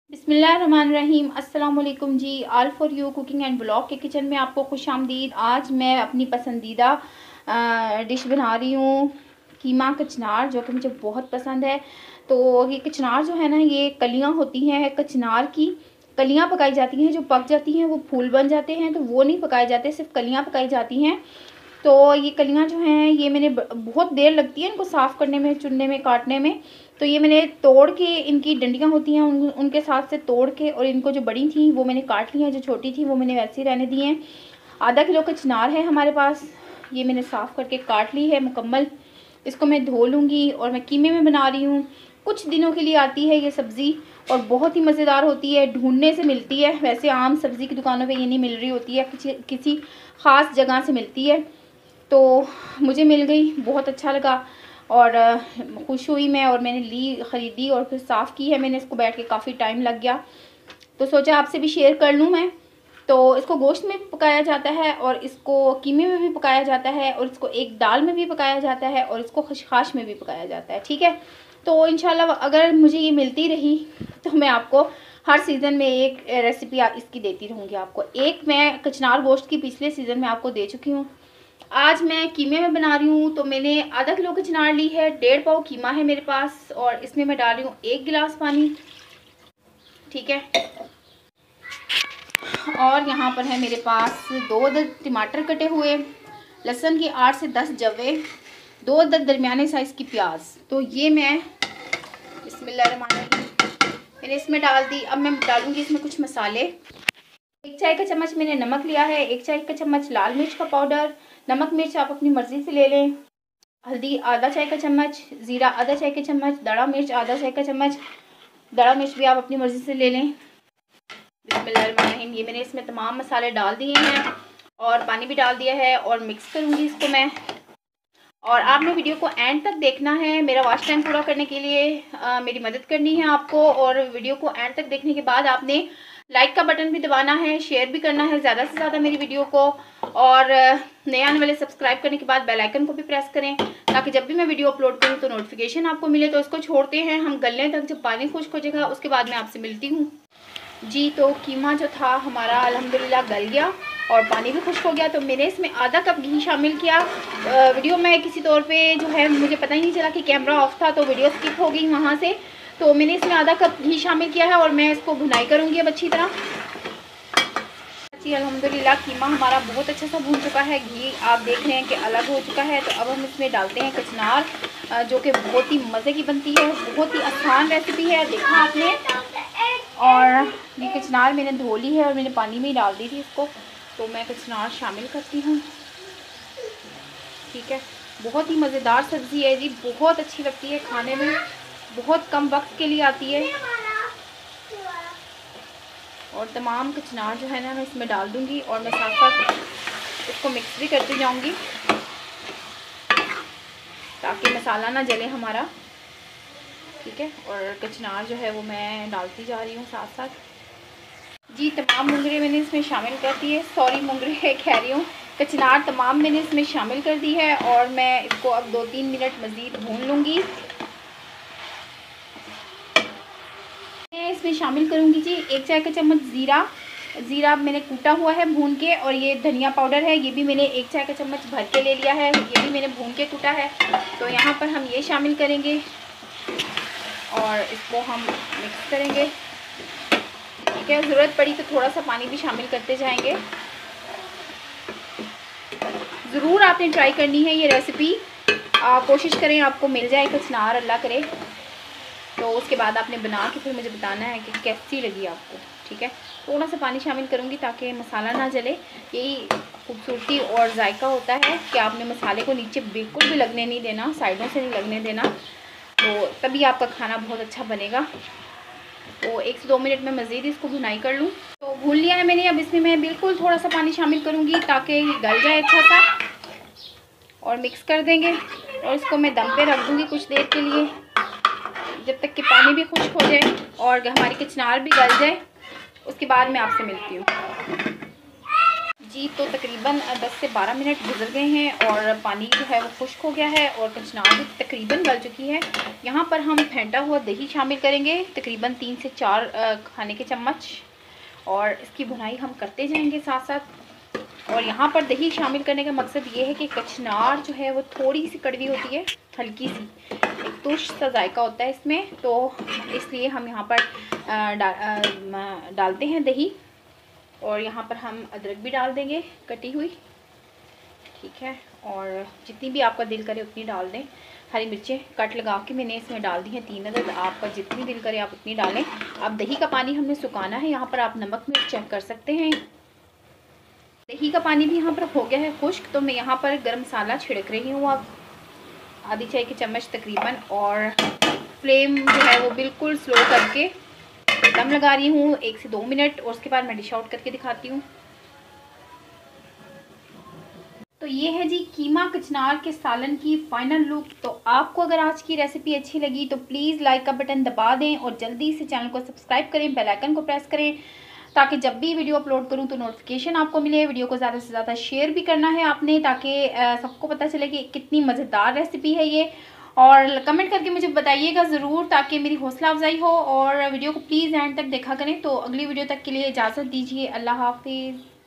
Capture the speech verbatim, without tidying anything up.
बिस्मिल्लाहिर्रहमानिर्रहीम। अस्सलाम वालेकुम जी। All for you cooking and blog के किचन में आपको खुशामदीद। आज मैं अपनी पसंदीदा डिश बना रही हूँ, कीमा कचनार, जो कि मुझे बहुत पसंद है। तो ये कचनार जो है ना, ये कलियाँ होती हैं कचनार की, कलियाँ पकाई जाती हैं। जो पक जाती हैं वो फूल बन जाते हैं, तो वो नहीं पकाए जाते, सिर्फ कलियाँ पकाई जाती हैं। तो ये कलियाँ जो हैं, ये मैंने बहुत देर लगती है इनको साफ़ करने में, चुनने में, काटने में। तो ये मैंने तोड़ के, इनकी डंडियाँ होती हैं उन, उनके साथ से तोड़ के, और इनको जो बड़ी थी वो मैंने काट ली हैं, जो छोटी थी वो मैंने वैसे ही रहने दी हैं। आधा किलो कचनार है हमारे पास, ये मैंने साफ़ करके काट ली है मुकम्मल। इसको मैं धो लूँगी और मैं कीमे में बना रही हूँ। कुछ दिनों के लिए आती है ये सब्ज़ी और बहुत ही मज़ेदार होती है। ढूंढने से मिलती है, वैसे आम सब्ज़ी की दुकानों पे ये नहीं मिल रही होती है, किसी किसी ख़ास जगह से मिलती है। तो मुझे मिल गई, बहुत अच्छा लगा और खुश हुई मैं, और मैंने ली, ख़रीदी और फिर साफ़ की है मैंने। इसको बैठ के काफ़ी टाइम लग गया, तो सोचा आपसे भी शेयर कर लूँ मैं। तो इसको गोश्त में भी पकाया जाता है, और इसको कीमे में भी पकाया जाता है, और इसको एक दाल में भी पकाया जाता है, और इसको खशखाश में भी पकाया जाता है। ठीक है, तो इंशाल्लाह अगर मुझे ये मिलती रही तो मैं आपको हर सीज़न में एक रेसिपी इसकी देती रहूँगी आपको। एक मैं कचनार गोश्त की पिछले सीज़न में आपको दे चुकी हूँ। आज मैं कीमे में बना रही हूँ। तो मैंने आधा किलो कचनार ली है, डेढ़ पाव कीमा है मेरे पास, और इसमें मैं डाल रही हूँ एक गिलास पानी। ठीक है, और यहाँ पर है मेरे पास दो अदद टमाटर कटे हुए, लहसुन की आठ से दस जवे, दो अदद दरमियाने साइज़ की प्याज। तो ये मैं बिस्मिल्लाहिर्रहमानिर्रहीम मैंने इसमें डाल दी। अब मैं डालूँगी इसमें कुछ मसाले। एक चाय का चम्मच मैंने नमक लिया है, एक चाय का चम्मच लाल मिर्च का पाउडर, नमक मिर्च आप अपनी मर्ज़ी से ले लें, हल्दी आधा चाय का चम्मच, ज़ीरा आधा चाय का चम्मच, दड़ा मिर्च आधा चाय का चम्मच, दड़ा मिर्च भी आप अपनी मर्ज़ी से ले लें। बिस्मिल्लाहिर्रहमानिर्रहीम ये मैंने इसमें तमाम मसाले डाल दिए हैं और पानी भी डाल दिया है, और मिक्स करूँगी इसको मैं। और आपने वीडियो को एंड तक देखना है, मेरा वॉच टाइम पूरा करने के लिए आ, मेरी मदद करनी है आपको। और वीडियो को एंड तक देखने के बाद आपने लाइक का बटन भी दबाना है, शेयर भी करना है ज़्यादा से ज़्यादा मेरी वीडियो को, और नए आने वाले सब्सक्राइब करने के बाद बेल आइकन को भी प्रेस करें, ताकि जब भी मैं वीडियो अपलोड करूं तो नोटिफिकेशन आपको मिले। तो इसको छोड़ते हैं हम गलने तक, जब पानी खुश्क हो जाएगा उसके बाद मैं आपसे मिलती हूँ जी। तो कीमा जो था हमारा अल्हम्दुलिल्लाह गल गया और पानी भी खुश्क हो गया। तो मैंने इसमें आधा कप घी शामिल किया। वीडियो में किसी तौर पे जो है मुझे पता ही नहीं चला कि कैमरा ऑफ था, तो वीडियो स्किप हो गई वहाँ से। तो मैंने इसमें आधा कप घी शामिल किया है और मैं इसको भुनाई करूँगी अब अच्छी तरह जी। अल्हम्दुलिल्लाह कीमा हमारा बहुत अच्छा सा भून चुका है, घी आप देख रहे हैं कि अलग हो चुका है। तो अब हम इसमें डालते हैं कचनार, जो कि बहुत ही मज़े की बनती है, बहुत ही आसान रेसिपी है, देखा आपने। और ये कचनार मैंने धो ली है और मैंने पानी में ही डाल दी थी इसको। तो मैं कचनार शामिल करती हूँ। ठीक है, बहुत ही मज़ेदार सब्ज़ी है जी, बहुत अच्छी लगती है खाने में, बहुत कम वक्त के लिए आती है। और तमाम कचनार जो है ना मैं इसमें डाल दूँगी, और मैं साथ साथ इसको मिक्स भी करती जाऊँगी ताकि मसाला ना जले हमारा। ठीक है, और कचनार जो है वो मैं डालती जा रही हूँ साथ साथ जी। तमाम मुंगरे मैंने इसमें शामिल कर दिए, सॉरी मुंगरे कह रही हूँ, कचनार तमाम मैंने इसमें शामिल कर दी है, और मैं इसको अब दो तीन मिनट मज़ीद भून लूँगी। मैं इसमें शामिल करूँगी जी एक चाय का चम्मच ज़ीरा, ज़ीरा मैंने कूटा हुआ है भून के, और ये धनिया पाउडर है, ये भी मैंने एक चाय का चम्मच भर के ले लिया है, ये भी मैंने भून के कूटा है। तो यहाँ पर हम ये शामिल करेंगे और इसको हम मिक्स करेंगे। ठीक है, ज़रूरत पड़ी तो थोड़ा सा पानी भी शामिल करते जाएंगे। ज़रूर आपने ट्राई करनी है ये रेसिपी, आप कोशिश करें आपको मिल जाए कचनार, अल्लाह करे। तो उसके बाद आपने बना के फिर मुझे बताना है कि कैसी लगी आपको। ठीक है, थोड़ा सा पानी शामिल करूँगी ताकि मसाला ना जले। यही खूबसूरती और जायका होता है कि आपने मसाले को नीचे बिल्कुल भी लगने नहीं देना, साइडों से नहीं लगने देना, तो तभी आपका खाना बहुत अच्छा बनेगा। तो एक से दो मिनट में मज़ीद इसको भुनाई कर लूँ। तो भून लिया है मैंने, अब इसमें मैं बिल्कुल थोड़ा सा पानी शामिल करूँगी ताकि गल जाए अच्छा सा, और मिक्स कर देंगे। और इसको मैं दम पे रख दूँगी कुछ देर के लिए, जब तक कि पानी भी खुश्क हो जाए और हमारी कचनार भी गल जाए। उसके बाद मैं आपसे मिलती हूँ जी तो तकरीबन दस से बारह मिनट गुजर गए हैं और पानी जो है वो खुश्क हो गया है और कचनार भी तकरीबन गल चुकी है। यहाँ पर हम फेंटा हुआ दही शामिल करेंगे, तकरीबन तीन से चार खाने के चम्मच, और इसकी भुनाई हम करते जाएंगे साथ साथ। और यहाँ पर दही शामिल करने का मकसद ये है कि कचनार जो है वो थोड़ी सी कड़वी होती है, हल्की सी, एक तुश सा जायका होता है इसमें, तो इसलिए हम यहाँ पर डा, डालते हैं दही। और यहाँ पर हम अदरक भी डाल देंगे कटी हुई, ठीक है, और जितनी भी आपका दिल करे उतनी डाल दें। हरी मिर्चें कट लगा के मैंने इसमें डाल दी हैं तीन अदद, आपका जितनी दिल करे आप उतनी डालें। अब दही का पानी हमने सुखाना है, यहाँ पर आप नमक मिर्च चेक कर सकते हैं। दही का पानी भी यहाँ पर हो गया है खुश्क, तो मैं यहाँ पर गरम मसाला छिड़क रही हूँ अब आधी चाय के चम्मच तकरीबन, और फ्लेम जो है वो बिल्कुल स्लो करके दम लगा रही हूँ एक से दो मिनट, और उसके बाद मैं डिश आउट करके दिखाती हूँ। तो ये है जी कीमा कचनार के सालन की फाइनल लुक। तो आपको अगर आज की रेसिपी अच्छी लगी तो प्लीज़ लाइक का बटन दबा दें और जल्दी से चैनल को सब्सक्राइब करें, बेल आइकन को प्रेस करें, ताकि जब भी वीडियो अपलोड करूं तो नोटिफिकेशन आपको मिले। वीडियो को ज़्यादा से ज़्यादा शेयर भी करना है आपने, ताकि सबको पता चले कि कितनी मज़ेदार रेसिपी है ये। और कमेंट करके मुझे बताइएगा ज़रूर, ताकि मेरी हौसला अफजाई हो। और वीडियो को प्लीज़ एंड तक देखा करें। तो अगली वीडियो तक के लिए इजाज़त दीजिए, अल्लाह हाफिज़।